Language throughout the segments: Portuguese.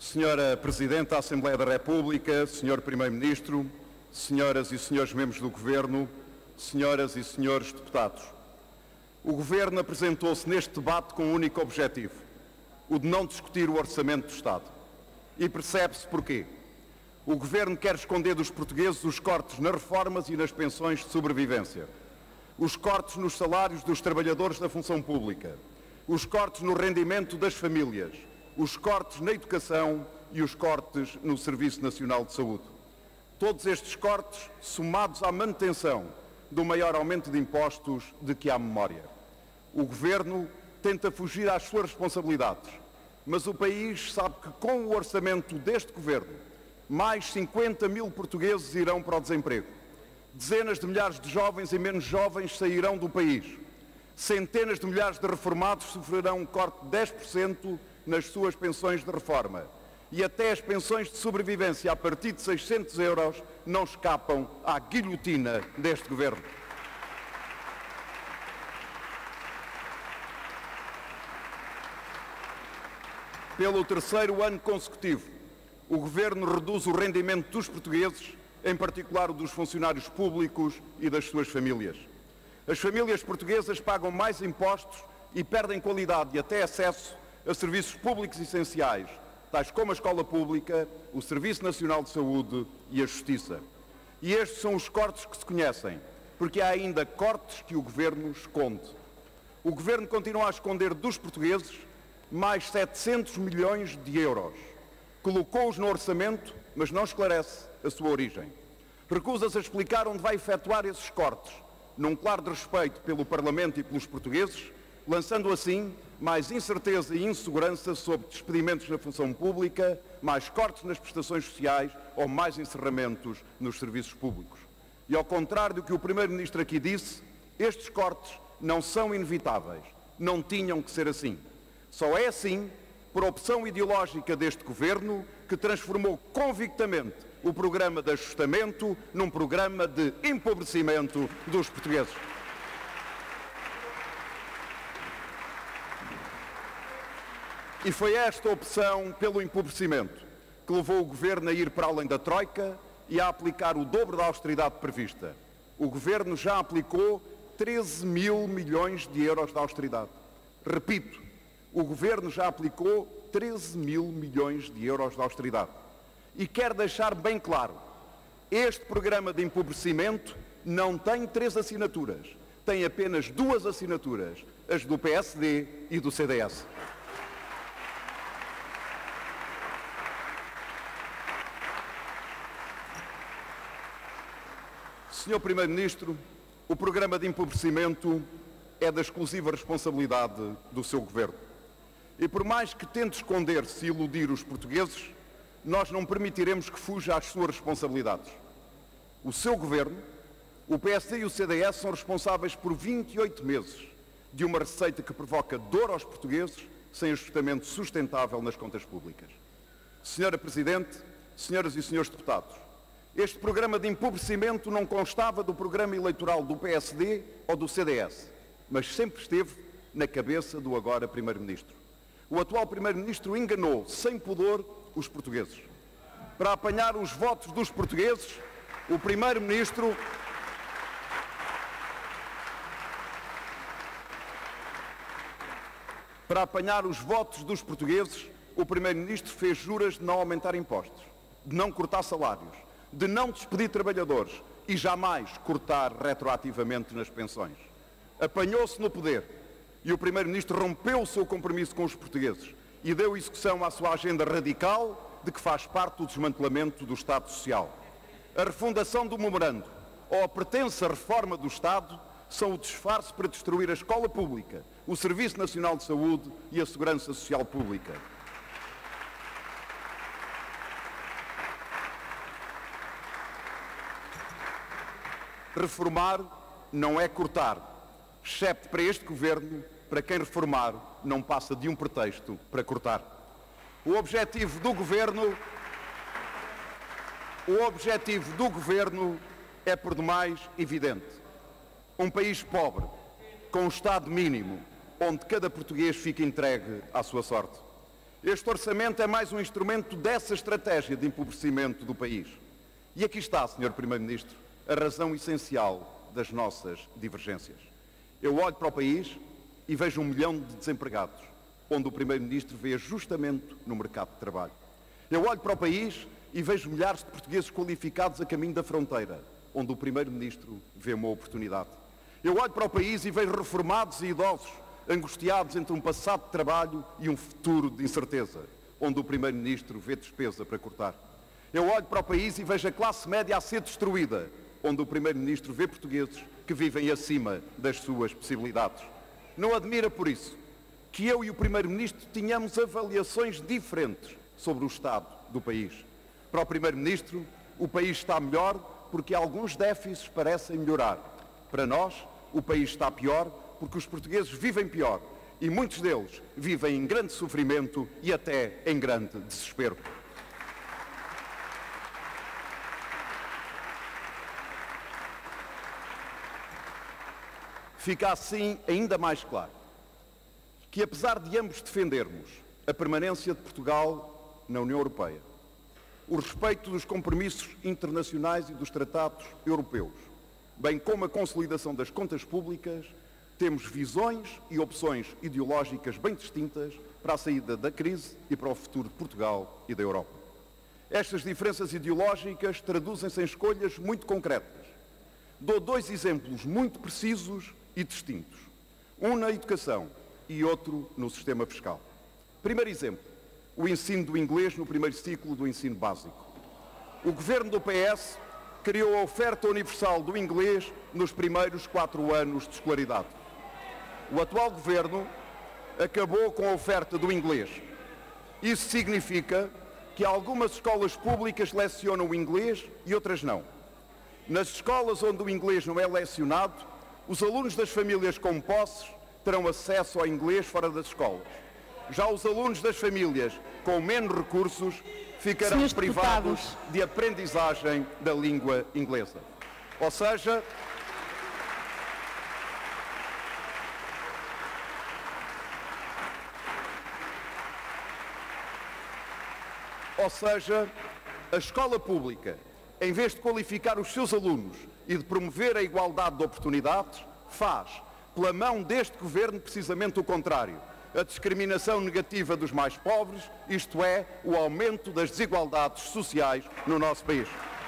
Senhora Presidente da Assembleia da República, Senhor Primeiro-Ministro, Senhoras e Senhores Membros do Governo, Senhoras e Senhores Deputados. O Governo apresentou-se neste debate com um único objetivo, o de não discutir o Orçamento do Estado. E percebe-se porquê. O Governo quer esconder dos portugueses os cortes nas reformas e nas pensões de sobrevivência, os cortes nos salários dos trabalhadores da função pública, os cortes no rendimento das famílias, os cortes na educação e os cortes no Serviço Nacional de Saúde. Todos estes cortes somados à manutenção do maior aumento de impostos de que há memória. O Governo tenta fugir às suas responsabilidades, mas o país sabe que com o orçamento deste Governo, mais 50 mil portugueses irão para o desemprego. Dezenas de milhares de jovens e menos jovens sairão do país. Centenas de milhares de reformados sofrerão um corte de 10% nas suas pensões de reforma. E até as pensões de sobrevivência a partir de 600 euros não escapam à guilhotina deste Governo. Pelo terceiro ano consecutivo, o Governo reduz o rendimento dos portugueses, em particular o dos funcionários públicos e das suas famílias. As famílias portuguesas pagam mais impostos e perdem qualidade e até acesso a serviços públicos essenciais, tais como a escola pública, o Serviço Nacional de Saúde e a Justiça. E estes são os cortes que se conhecem, porque há ainda cortes que o Governo esconde. O Governo continua a esconder dos portugueses mais 700 milhões de euros. Colocou-os no orçamento, mas não esclarece a sua origem. Recusa-se a explicar onde vai efetuar esses cortes, num claro desrespeito pelo Parlamento e pelos portugueses, lançando assim mais incerteza e insegurança sobre despedimentos na função pública, mais cortes nas prestações sociais ou mais encerramentos nos serviços públicos. E ao contrário do que o Primeiro-Ministro aqui disse, estes cortes não são inevitáveis, não tinham que ser assim. Só é assim por opção ideológica deste Governo, que transformou convictamente o programa de ajustamento num programa de empobrecimento dos portugueses. E foi esta opção pelo empobrecimento que levou o Governo a ir para além da Troika e a aplicar o dobro da austeridade prevista. O Governo já aplicou 13 mil milhões de euros de austeridade. Repito, o Governo já aplicou 13 mil milhões de euros de austeridade. E quero deixar bem claro, este programa de empobrecimento não tem 3 assinaturas, tem apenas 2 assinaturas, as do PSD e do CDS. Senhor Primeiro-Ministro, o programa de empobrecimento é da exclusiva responsabilidade do seu Governo. E por mais que tente esconder-se e iludir os portugueses, nós não permitiremos que fuja às suas responsabilidades. O seu Governo, o PSD e o CDS são responsáveis por 28 meses de uma receita que provoca dor aos portugueses sem ajustamento sustentável nas contas públicas. Senhora Presidente, senhoras e senhores deputados, este programa de empobrecimento não constava do programa eleitoral do PSD ou do CDS, mas sempre esteve na cabeça do agora Primeiro-Ministro. O atual Primeiro-Ministro enganou, sem pudor, os portugueses. Para apanhar os votos dos portugueses, o Primeiro-Ministro fez juras de não aumentar impostos, de não cortar salários, de não despedir trabalhadores e jamais cortar retroativamente nas pensões. Apanhou-se no poder e o Primeiro-Ministro rompeu o seu compromisso com os portugueses e deu execução à sua agenda radical de que faz parte o desmantelamento do Estado Social. A refundação do memorando ou a pretensa reforma do Estado são o disfarce para destruir a escola pública, o Serviço Nacional de Saúde e a Segurança Social Pública. Reformar não é cortar, excepto para este Governo, para quem reformar não passa de um pretexto para cortar. O objetivo do Governo é por demais evidente. Um país pobre, com um Estado mínimo, onde cada português fica entregue à sua sorte. Este orçamento é mais um instrumento dessa estratégia de empobrecimento do país. E aqui está, Sr. Primeiro-Ministro, a razão essencial das nossas divergências. Eu olho para o país e vejo 1 milhão de desempregados, onde o Primeiro-Ministro vê ajustamento no mercado de trabalho. Eu olho para o país e vejo milhares de portugueses qualificados a caminho da fronteira, onde o Primeiro-Ministro vê uma oportunidade. Eu olho para o país e vejo reformados e idosos angustiados entre um passado de trabalho e um futuro de incerteza, onde o Primeiro-Ministro vê despesa para cortar. Eu olho para o país e vejo a classe média a ser destruída, onde o Primeiro-Ministro vê portugueses que vivem acima das suas possibilidades. Não admira por isso que eu e o Primeiro-Ministro tenhamos avaliações diferentes sobre o estado do país. Para o Primeiro-Ministro, o país está melhor porque alguns déficits parecem melhorar. Para nós, o país está pior porque os portugueses vivem pior e muitos deles vivem em grande sofrimento e até em grande desespero. Fica assim ainda mais claro que, apesar de ambos defendermos a permanência de Portugal na União Europeia, o respeito dos compromissos internacionais e dos tratados europeus, bem como a consolidação das contas públicas, temos visões e opções ideológicas bem distintas para a saída da crise e para o futuro de Portugal e da Europa. Estas diferenças ideológicas traduzem-se em escolhas muito concretas. Dou 2 exemplos muito precisos e distintos. Um na educação e outro no sistema fiscal. Primeiro exemplo, o ensino do inglês no primeiro ciclo do ensino básico. O governo do PS criou a oferta universal do inglês nos primeiros 4 anos de escolaridade. O atual governo acabou com a oferta do inglês. Isso significa que algumas escolas públicas lecionam o inglês e outras não. Nas escolas onde o inglês não é lecionado, os alunos das famílias com posses terão acesso ao inglês fora das escolas. Já os alunos das famílias com menos recursos ficarão privados de aprendizagem da língua inglesa. Ou seja, a escola pública, em vez de qualificar os seus alunos e de promover a igualdade de oportunidades, faz, pela mão deste governo, precisamente o contrário. A discriminação negativa dos mais pobres, isto é, o aumento das desigualdades sociais no nosso país.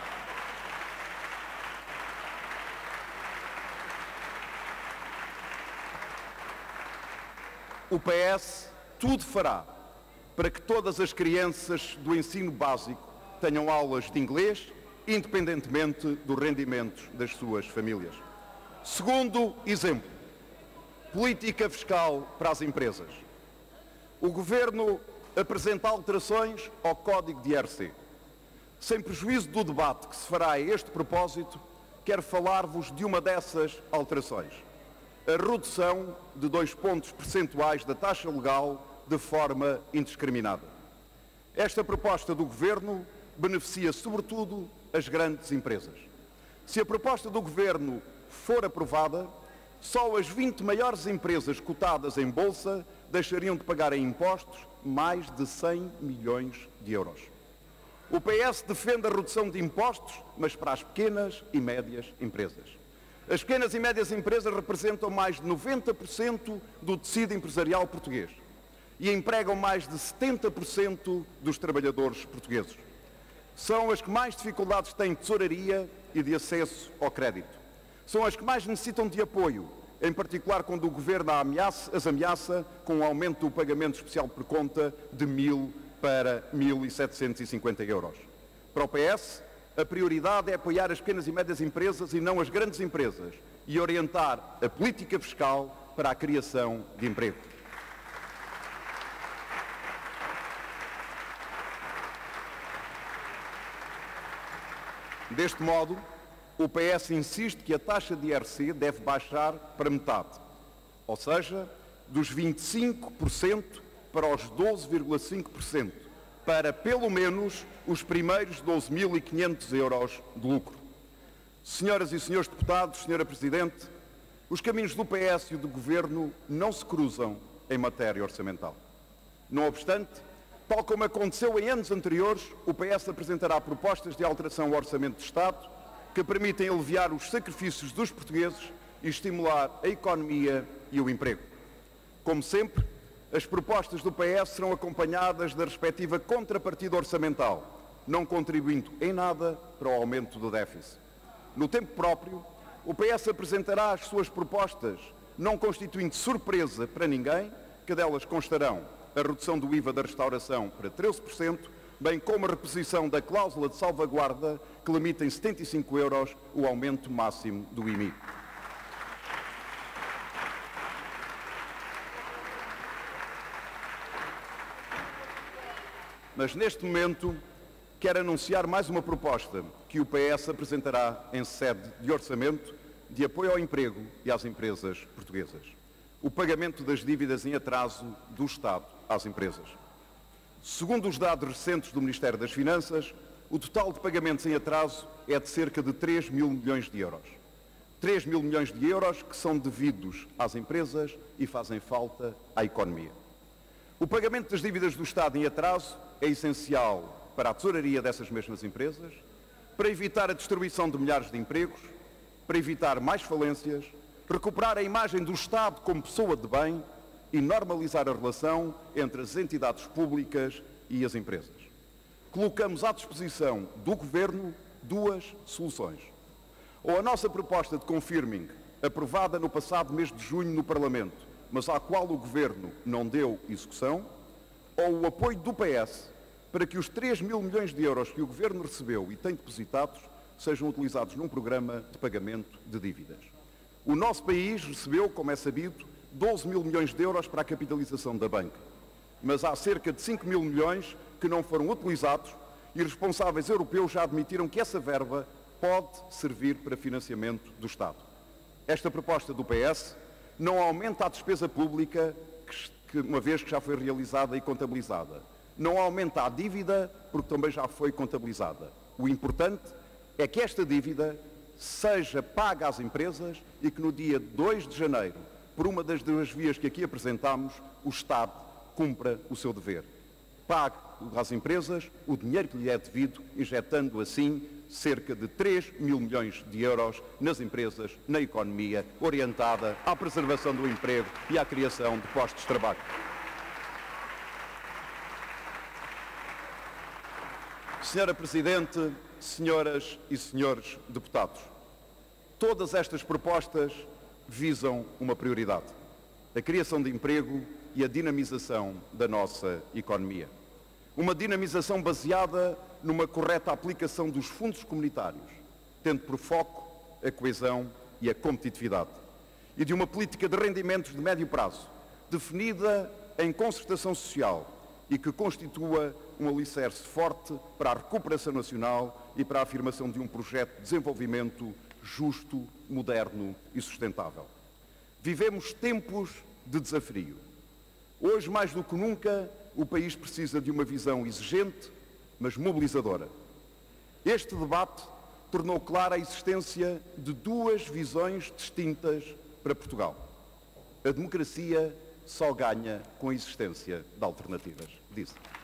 O PS tudo fará para que todas as crianças do ensino básico tenham aulas de inglês, independentemente dos rendimentos das suas famílias. Segundo exemplo, política fiscal para as empresas. O Governo apresenta alterações ao Código de IRC. Sem prejuízo do debate que se fará a este propósito, quero falar-vos de uma dessas alterações. A redução de 2 pontos percentuais da taxa legal de forma indiscriminada. Esta proposta do Governo beneficia sobretudo as grandes empresas. Se a proposta do Governo for aprovada, só as 20 maiores empresas cotadas em bolsa deixariam de pagar em impostos mais de 100 milhões de euros. O PS defende a redução de impostos, mas para as pequenas e médias empresas. As pequenas e médias empresas representam mais de 90% do tecido empresarial português e empregam mais de 70% dos trabalhadores portugueses. São as que mais dificuldades têm de tesouraria e de acesso ao crédito. São as que mais necessitam de apoio, em particular quando o Governo as ameaça com o aumento do pagamento especial por conta de 1.000 para 1.750 euros. Para o PS, a prioridade é apoiar as pequenas e médias empresas e não as grandes empresas e orientar a política fiscal para a criação de emprego. Deste modo, o PS insiste que a taxa de IRC deve baixar para metade, ou seja, dos 25% para os 12,5%, para pelo menos os primeiros 12.500 euros de lucro. Senhoras e senhores deputados, Senhora Presidente, os caminhos do PS e do Governo não se cruzam em matéria orçamental. Não obstante, Tal como aconteceu em anos anteriores, o PS apresentará propostas de alteração ao Orçamento de Estado que permitem aliviar os sacrifícios dos portugueses e estimular a economia e o emprego. Como sempre, as propostas do PS serão acompanhadas da respectiva contrapartida orçamental, não contribuindo em nada para o aumento do déficit. No tempo próprio, o PS apresentará as suas propostas, não constituindo surpresa para ninguém, que delas constarão a redução do IVA da restauração para 13%, bem como a reposição da cláusula de salvaguarda que limita em 75 € o aumento máximo do IMI. Mas neste momento quero anunciar mais uma proposta que o PS apresentará em sede de orçamento de apoio ao emprego e às empresas portuguesas. O pagamento das dívidas em atraso do Estado às empresas. Segundo os dados recentes do Ministério das Finanças, o total de pagamentos em atraso é de cerca de 3 mil milhões de euros. 3 mil milhões de euros que são devidos às empresas e fazem falta à economia. O pagamento das dívidas do Estado em atraso é essencial para a tesouraria dessas mesmas empresas, para evitar a destruição de milhares de empregos, para evitar mais falências, recuperar a imagem do Estado como pessoa de bem e normalizar a relação entre as entidades públicas e as empresas. Colocamos à disposição do Governo duas soluções. Ou a nossa proposta de confirming, aprovada no passado mês de junho no Parlamento, mas à qual o Governo não deu execução, ou o apoio do PS para que os 3 mil milhões de euros que o Governo recebeu e tem depositados sejam utilizados num programa de pagamento de dívidas. O nosso país recebeu, como é sabido, 12 mil milhões de euros para a capitalização da banca. Mas há cerca de 5 mil milhões que não foram utilizados e responsáveis europeus já admitiram que essa verba pode servir para financiamento do Estado. Esta proposta do PS não aumenta a despesa pública, uma vez que já foi realizada e contabilizada. Não aumenta a dívida, porque também já foi contabilizada. O importante é que esta dívida seja paga às empresas e que no dia 2 de janeiro, por uma das duas vias que aqui apresentámos, o Estado cumpra o seu dever. Pague às empresas o dinheiro que lhe é devido, injetando assim cerca de 3 mil milhões de euros nas empresas, na economia, orientada à preservação do emprego e à criação de postos de trabalho. Senhora Presidente, senhoras e senhores deputados, todas estas propostas visam uma prioridade: a criação de emprego e a dinamização da nossa economia. Uma dinamização baseada numa correta aplicação dos fundos comunitários, tendo por foco a coesão e a competitividade. E de uma política de rendimentos de médio prazo, definida em concertação social e que constitua um alicerce forte para a recuperação nacional e para a afirmação de um projeto de desenvolvimento justo, moderno e sustentável. Vivemos tempos de desafio. Hoje, mais do que nunca, o país precisa de uma visão exigente, mas mobilizadora. Este debate tornou clara a existência de duas visões distintas para Portugal. A democracia só ganha com a existência de alternativas, disse.